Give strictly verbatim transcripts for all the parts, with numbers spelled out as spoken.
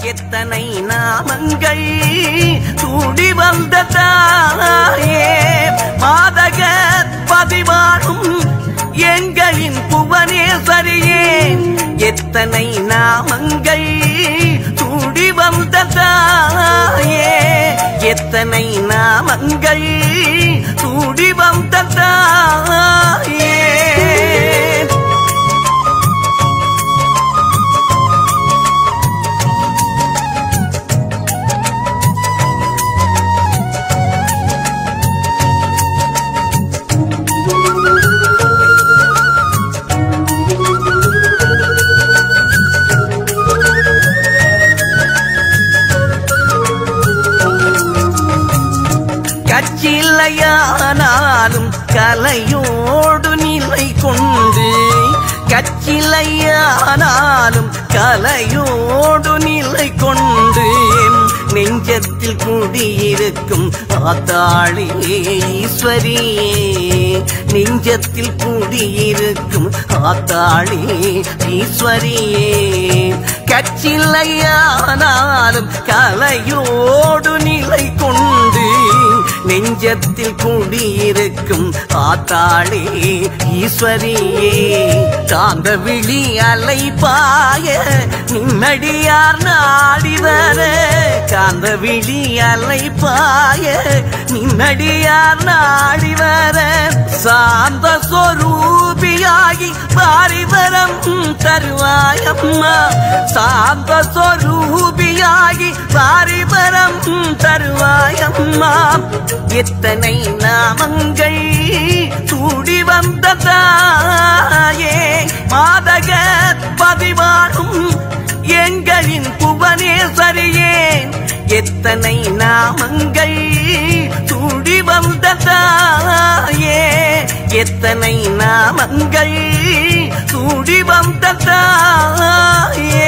எத்தனை நாமங்கள் சூடி வந்த தாயே மாதக பதிவாடும் எங்களின் புவனேஸ்வரியே எத்தனை நாமங்கள் சூடி வந்த தாயே எத்தனை நாமங்கள் சூடி வந்த தாயே கச்சிலையானாலும் கலையோடு நிலை கொண்டு கச்சிலையானாலும் கலையோடு நிலை கொண்டு நெஞ்சத்தில் குடியிருக்கும் ஆத்தாளே ஈஸ்வரியே நெஞ்சத்தில் குடியிருக்கும் ஆத்தாளே ஈஸ்வரியே கச்சிலையானாலும் கலையோடு நிலை கொண்டு நெஞ்சத்தில் குடியிருக்கும் ஆத்தாளே ஈஸ்வரியே காந்த விழி அலை பாய நிம்மடியார் நாடி வர காந்த விழி அலை பாய நிம்மடியார் நாடி வர சாந்த சொரூபியாகி பாரிவரம் தருவாயம்மா சாந்த சொரூபியாகி பாரிவரம் தருவாயம்மா எத்தனை நாமங்கள் சூடி வந்த தாயே மாதக பதிவாடும் எங்களின் புவனேஸ்வரியே எத்தனை நாமங்கள் சூடி வந்த தாயே எத்தனை நாமங்கள் சூடி வந்த தாயே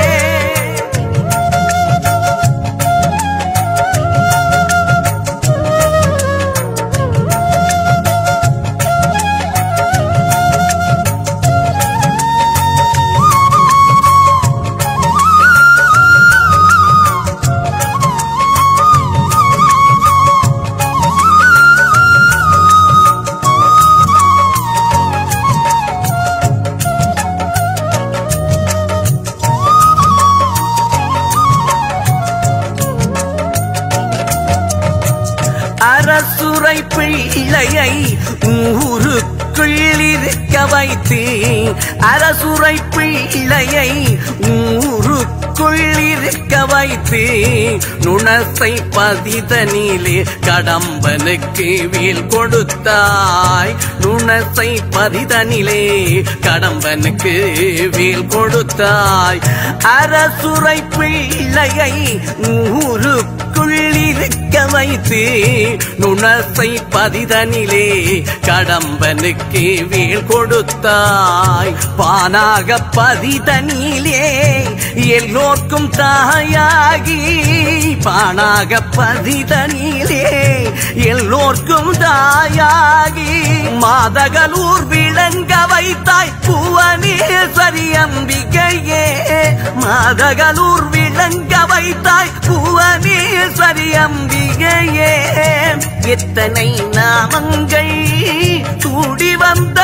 அரசுரை பிள்ளையை ஊருக்குள் இருக்க வைத்து அரசுரை பிள்ளையை ஊருக்குள் இருக்க வைத்து நுணசை பதிதனிலே கடம்பனுக்கு வீல் கொடுத்தாய் நுணசை பதிதனிலே கடம்பனுக்கு வீல் கொடுத்தாய் அரசுரை பிள்ளையை ஊருக்குள் இருக்க வைத்து நுணசை பதிதனிலே கடம்பனுக்கு வீல் கொடுத்தாய் பானாக பதிதனிலே எல்லோர்க்கும் தாயாகி பானாக பதிதனிலே எல்லோர்க்கும் தாயாகி மாதகலூர் விளங்க வைத்தாய் புவனேஸ்வரி அம்பிகையே மாதகலூர் விளங்க வைத்தாய் புவனேஸ்வரி அம்பிகையே எத்தனை நாமங்கள் சூடி வந்த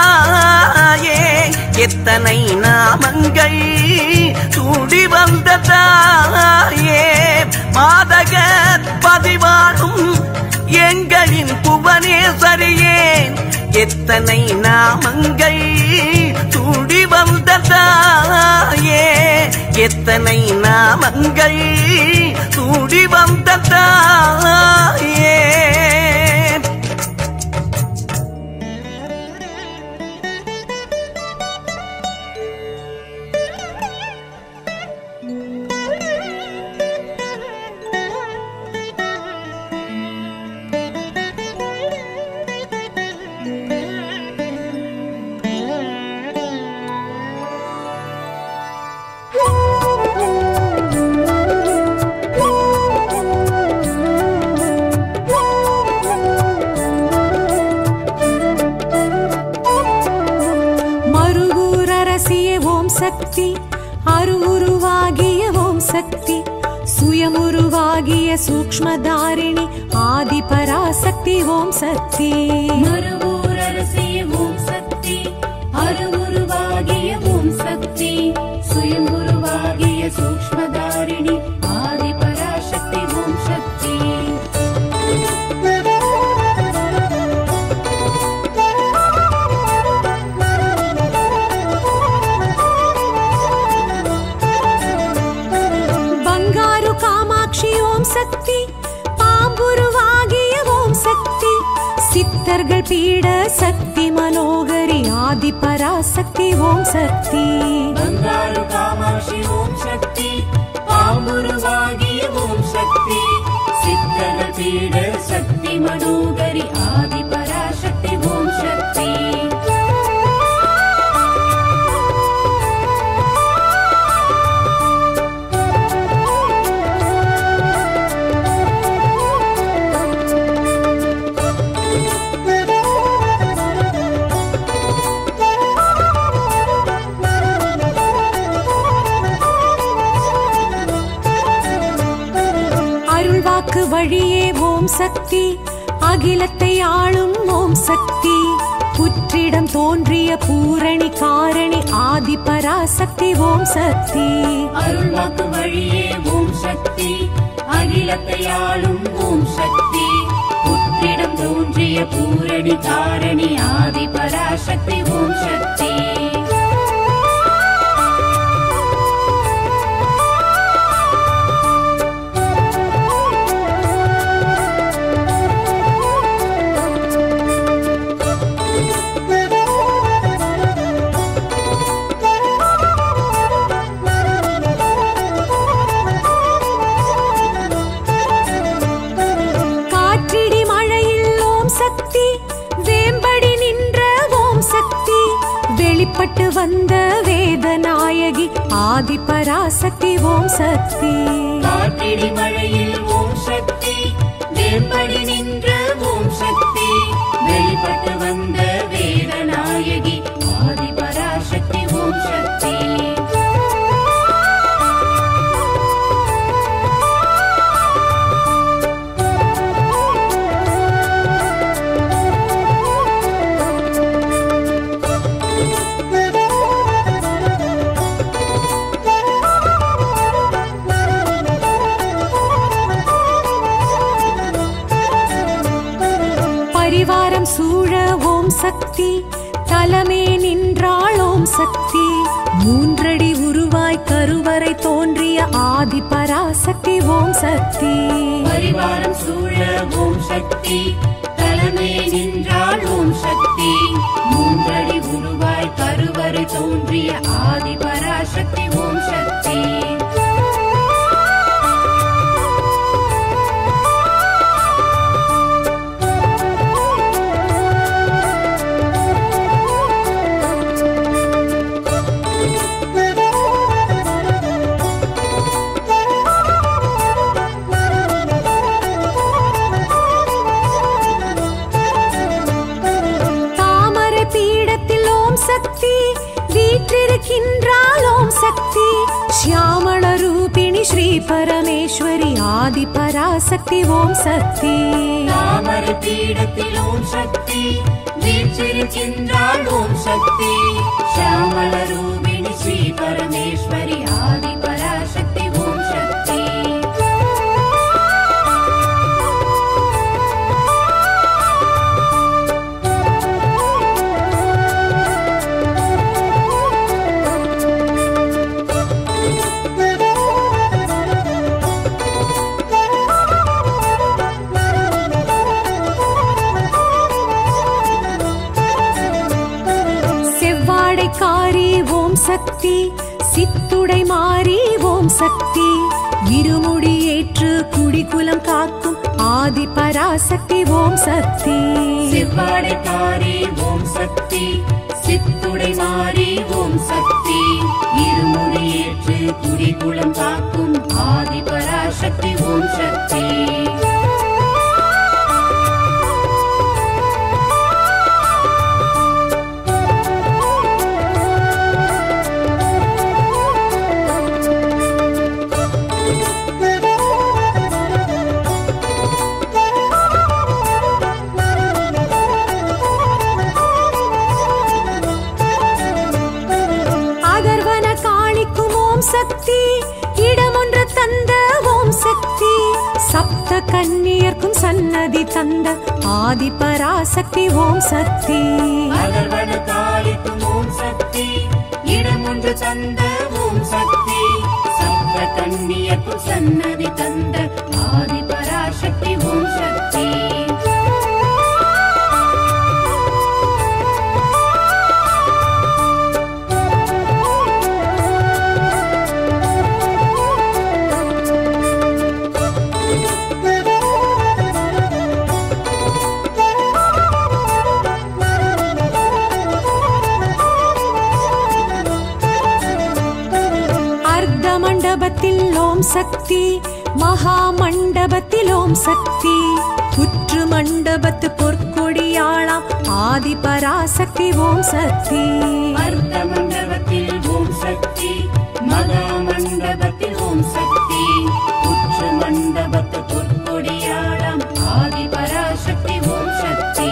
தாயே எத்தனை நாமங்கள் சூடி வந்த தாயே மாதக பதிவாடும் எங்களின் புவனேஸ்வரியே எத்தனை நாமங்கள் சூடி வந்த தாயே எத்தனை நாமங்கள் சூடி வந்த தாயே சக்தி அருவுருவாகிய ஓம் ஓம் சக்தி சுயமுருவாகிய சூக்ஷ்மதாரிணி ஆதி பராசக்தி ஓம் சக்தி மறுவூர் அரசிய ஓம் சக்தி அருவுருவாகிய ஓம் சக்தி சுயமுருவாகிய சூக்ஷ்மதாரிணி ஆதி பராசக்தி ஓம் சக்தி பங்காரு காமாட்சி ஓம் சக்தி பாம்புருவாகிய ஓம் சக்தி சித்தர்கள் பீட சக்தி மனோகரி ஆதி பராசக்தி ஓம் சக்தி பங்காரு காமாட்சி ஓம் சக்தி பாம்புருவாகிய ஓம் சக்தி சித்தர்கள் பீட சக்தி மனோகரி ஆதி பராசக்தி ஓம் சக்தி அருள்வாக்கு வழியே ஓம் சக்தி அகிலத்தை ஆளும் ஓம் சக்தி புற்றிடம் தோன்றிய பூரணி காரணி ஆதி பராசக்தி ஓம் சக்தி அருள்வாக்கு வழியே ஓம் சக்தி அகிலத்தை ஆளும் ஓம் சக்தி புற்றிடம் தோன்றிய பூரணி காரணி ஆதி பராசக்தி ஓம் சக்தி காற்றிடி மழையில் ஓம் சக்தி வேம்படி நின்ற ஓம் சக்தி வெளிப்பட்டு வந்த வேதநாயகி ஆதி பராசக்தி ஓம் சக்தி காற்றிடி மழையில் ஓம் சக்தி வேம்படி நின்ற ஓம் சக்தி வெளிப்பட்டு வந்த வேதநாயகி ஆதி பராசக்தி ஓம் சக்தி பரிவாரம் சூழ ஓம் சக்தி தலமே நின்றாள் ஓம் சக்தி மூன்றடி உருவாய் கருவறை தோன்றிய ஆதி பராசக்தி ஓம் சக்தி பரிவாரம் சூழ ஓம் சக்தி தலைமை நின்றாள் ஓம் சக்தி மூன்றடி உருவாய் கருவறை தோன்றிய ஆதி பராசக்தி ஓம் சக்தி தாமரை பீடத்தில் ஓம் சக்தி வீற்றிருக்கின்றாள் ஓம் சக்தி ஷியாமள ரூபிணி ஸ்ரீ பரமேஸ்வரி ஆதி பராசக்தி ஓம் சக்தி தாமரை பீடத்தில் ஓம் சக்தி வீற்றிருக்கின்றாள் ஓம் சக்தி ஷியாமள ரூபிணி ஸ்ரீ பரமேஸ்வரி ஆதி பராசக்தி ஓம் சக்தி செவ்வாடைக்காரி ஓம் சக்தி சித்துடை மாறி ஓம் சக்தி இருமுடி ஏற்று குடிகுலம் காக்கும் ஆதி பராசக்தி ஓம் சக்தி செவ்வாடைக்காரி ஓம் சக்தி சித்துடை மாறி ஓம் சக்தி இருமுடி ஏற்று குடிகுலம் காக்கும் ஆதி பராசக்தி ஓம் சக்தி கன்னியர்க்கும் சன்னதி தந்த ஆதி பராசக்தி ஓம் சக்தி. அகர்வன காளிக்கும் ஓம் சக்தி, இடம் ஒன்று தந்த ஓம் சக்தி. சப்த கன்னியர்க்கும் சன்னதி தந்த ஆதி பராசக்தி ஓம் சக்தி. மண்டபத்தில் ஓம் சக்தி, மகா மண்டபத்தில் ஓம் சக்தி. புற்று மண்டபத்து பொற்கொடியாளாம் ஆதி பராசக்தி ஓம் சக்தி. அர்த்த மண்டபத்தில் ஓம் சக்தி, மகா மண்டபத்தில் ஓம் சக்தி. புற்று மண்டபத்து பொற்கொடியாளாம் ஆதி பராசக்தி ஓம் சக்தி.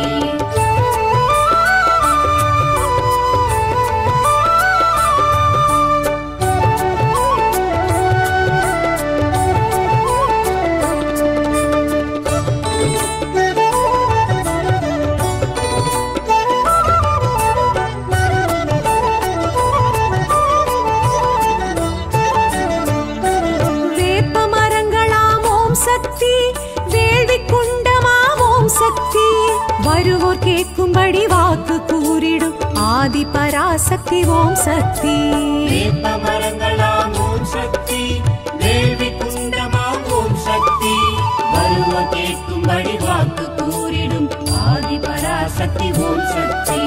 வருவோர் கேட்கும்படி வாக்கு கூறிடும் ஆதி பராசக்தி ஓம் சக்தி. வேப்ப மரங்களாம் ஓம் சக்தி, வேள்வி குண்டமாம் ஓம் சக்தி. வருவோர் கேட்கும்படி வாக்கு கூறிடும் ஆதி பராசக்தி ஓம் சக்தி.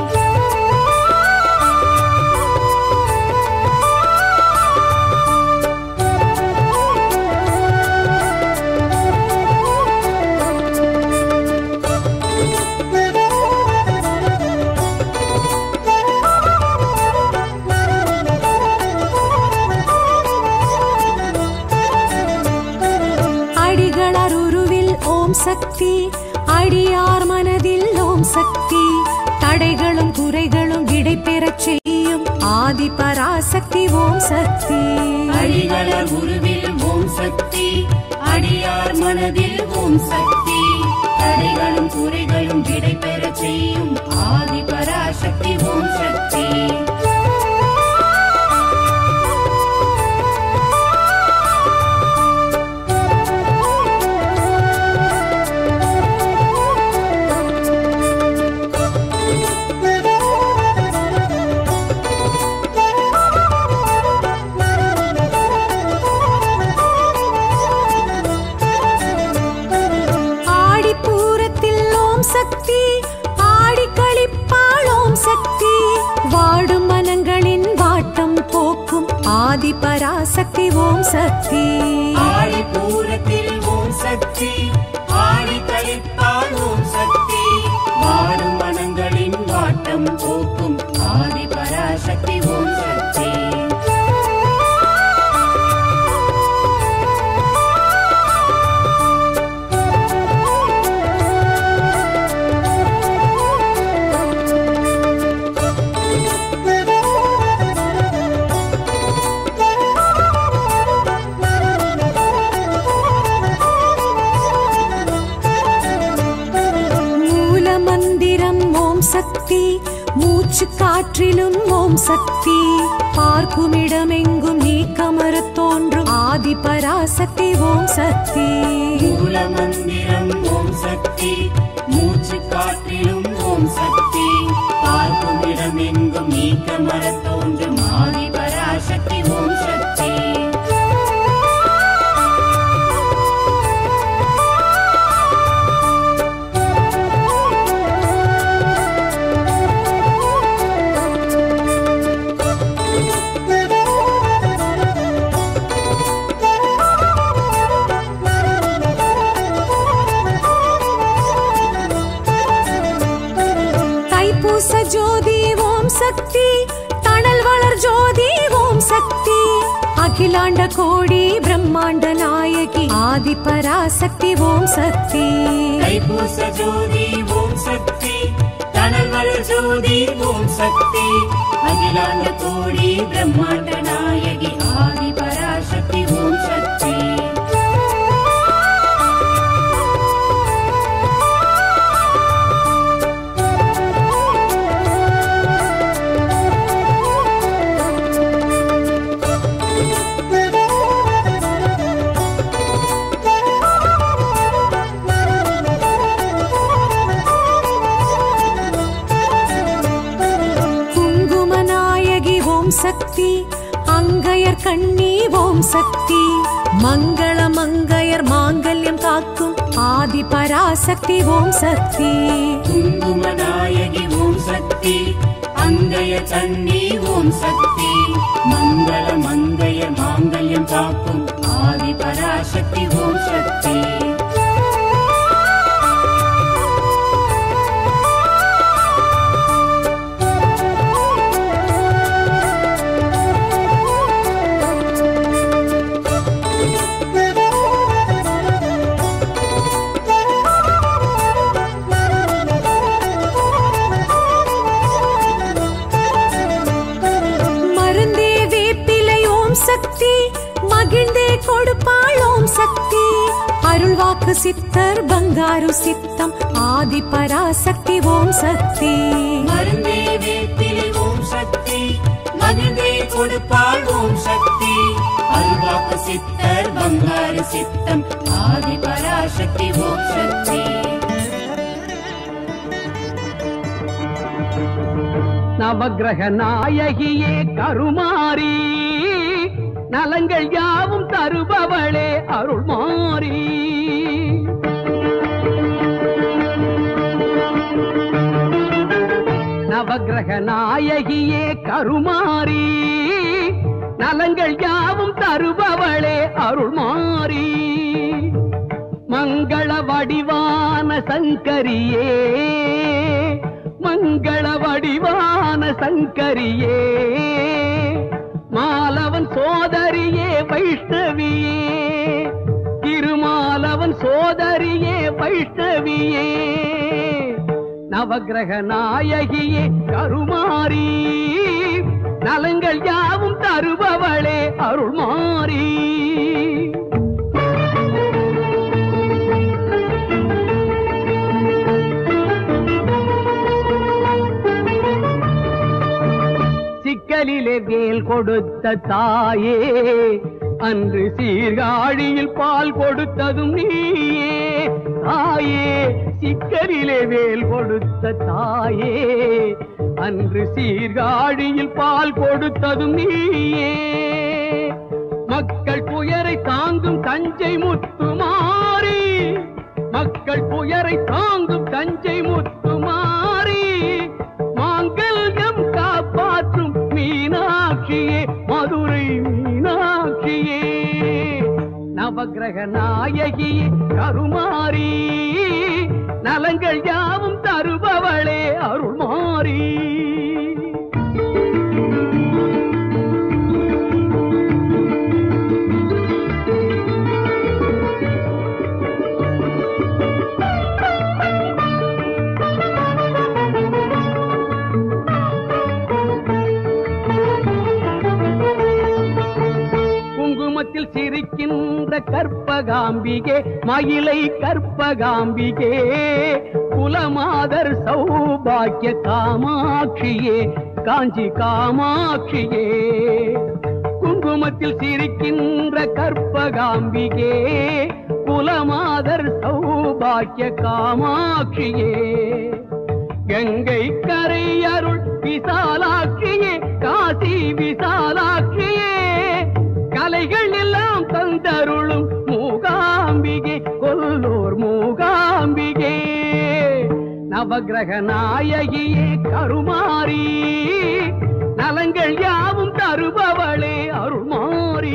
சக்தி, அடியார் மனதில் ஓம் சக்தி. தடைகளும் குறைகளும் விடை பெறச் செய்யும் ஆதி பராசக்தி ஓம் சக்தி. அடிகளர் உருவில் ஓம் சக்தி, அடியார் மனதில் ஓம் சக்தி. தடைகளும் குறைகளும் விடை பெறச் செய்யும் ஆதி பராசக்தி ஓம் சக்தி. வாடும் மனங்களின் வாட்டம் போக்கும் ஆதி பராசக்தி ஓம் சக்தி. ஆடி பூரத்தில் ஓம் சக்தி, ஆடி கழிப்பால் ஓம் சக்தி. வாடும் மனங்களின் வாட்டம் போக்கும் ஆதி பராசக்தி ஓம் சக்தி. சக்தி, மூச்சு காற்றிலும் ஓம் சக்தி. பார்க்குமிடமெங்கும் நீக்கமறு தோன்றும் ஆதி பராசக்தி ஓம் சக்தி. மூல மந்திரம் ஓம் சக்தி, மூச்சு காற்றிலும் ஓம் சக்தி. பார்க்குமிடமெங்கும் நீக்கமறு தோன்றும் ஆதி பராசக்தி ஓம் சக்தி. ஜோதி ஓம் சக்தி, தணல் வளர் ஜோதி ஓம் சக்தி. அகிலாண்ட கோடி பிரம்மாண்ட நாயகி ஆதி பராசக்தி ஓம் சக்தி. தைப்பூச ஜோதி ஓம் சக்தி, தணல் வளர் ஜோதி ஓம் சக்தி. அகிலாண்ட கோடி பிரம்மாண்ட நாயகி ஆதி பராசக்தி ஓம் சக்தி. கண்ணி ஓம் சக்தி. மங்கள மங்கையர் மாங்கல்யம் காக்கும் ஆதி பராசக்தி ஓம் சக்தி. குங்குமநாயகி ஓம் சக்தி, அங்கய கண்ணி ஓம் சக்தி. மங்கள மங்கையர் மாங்கல்யம் காக்கும் ஆதி பராசக்தி ஓம் சக்தி. சக்தி மகிழ்ந்தே கொடுப்பாள் ஓம் சக்தி. அருள்வாக்கு சித்தர் பங்காரு சித்தம் ஆதி பராசக்தி ஓம் சக்தி. மருந்தே வேப்பிலை ஓம் சக்தி, மகிழ்ந்தே கொடுப்பாள் ஓம் சக்தி. அருள்வாக்கு சித்தர் பங்காரு சித்தம் ஆதி பராசக்தி ஓம் சக்தி. நவக்கிரக நாயகியே கருமாரி, நலங்கள் யாவும் தருபவளே அருள்மாரி. நவக்கிரக நாயகியே கருமாரி, நலங்கள் யாவும் தருபவளே அருள்மாரி. மங்கள வடிவான சங்கரியே, மங்கள வடிவான சங்கரியே. மாலவன் சோதரியே வைஷ்ணவியே, திருமாலவன் சோதரியே வைஷ்ணவியே. நவக்கிரக நாயகியே கருமாரி, நலங்கள் யாவும் தருபவளே அருள்மாரி. சிக்கலிலே வேல் கொடுத்த தாயே, அன்று சீர்காழியில் பால் கொடுத்ததும் நீயே. தாயே சிக்கலிலே வேல் கொடுத்த தாயே, அன்று சீர்காழியில் பால் கொடுத்ததும் நீயே. மக்கள் துயரை தாங்கும் தஞ்சை முத்துமாரி, மக்கள் துயரை தாங்கும் தஞ்சை முத்துமாரி. மாங்கல்யம் காப்பாற்றும் மீனாட்சியே, மதுரை மீனாட்சியே. நவக்கிரக நாயகியே கருமாரி, நலங்கள் யாவும் தருபவளே அருள்மாரி. குங்குமத்தில் சிரிக்கின்ற கற்பகாம்பிகே, மயிலை கற்பகாம்பிகே. குலமாதர் சௌபாக்கிய காமாட்சியே, காஞ்சி காமாட்சியே. குங்குமத்தில் சிரிக்கின்ற கற்பகாம்பிகே, குலமாதர் சௌபாக்கிய காமாட்சியே. கங்கை கரை அருள் விசாலாட்சியே, காசி விசாலாட்சியே. கலைகள் எல்லாம் தந்தருளும் மூகாம்பிகே, கொல்லூர் மூகாம்பிகே. நவக்கிரக நாயகியே கருமாரி, நலங்கள் யாவும் தருபவளே அருள்மாரி.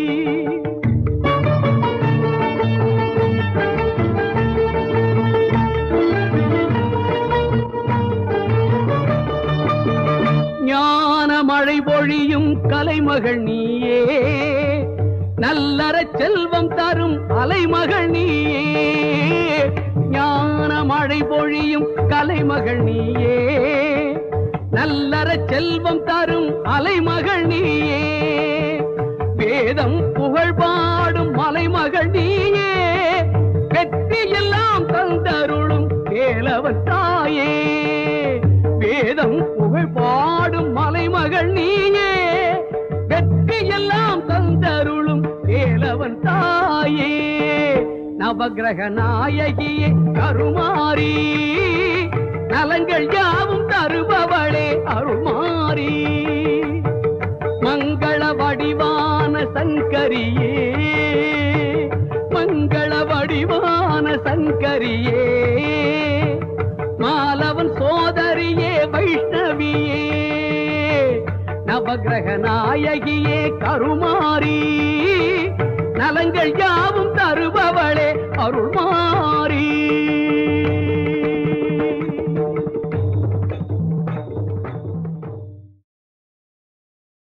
ஞான மழை பொழியும் கலைமகள் நீயே, நல்லற செல்வம் தரும் அலைமகள் நீயே. ஞான மழை பொழியும் கலைமகள் நீயே, நல்லற செல்வம் தரும் அலைமகள் நீயே. வேதம் புகழ் பாடும் மலைமகள் நீயே, வெற்றி எல்லாம் தந்தருளும் வேலவன் தாயே. வேதம் புகழ் பாடும் மலைமகள் நீயே, வெற்றி எல்லாம் தந்தருளும் வேலவன் தாயே. நவக்கிரக நாயகியே கருமாரி, நலங்கள் யாவும் தருபவளே அருள்மாரி. மங்கள வடிவான சங்கரியே மங்கள வடிவான சங்கரியே மாலவன் சோதரியே வைஷ்ணவியே நவகிரக நாயகியே கருமாரி நலங்கள் யாவும் தருபவளே அருள்மா